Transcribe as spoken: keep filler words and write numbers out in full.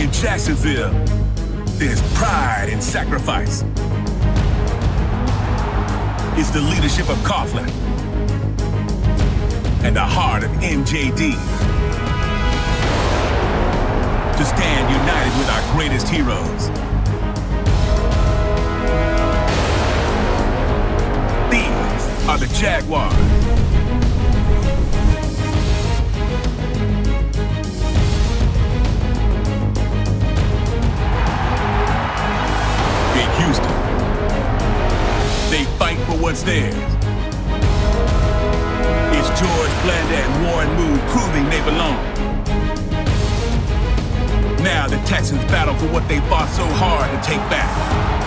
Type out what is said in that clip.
In Jacksonville, there's pride and sacrifice. It's the leadership of Coughlin and the heart of M J D to stand united with our greatest heroes. These are the Jaguars. Houston. They fight for what's theirs. It's George Blanda and Warren Moon proving they belong. Now the Texans battle for what they fought so hard to take back.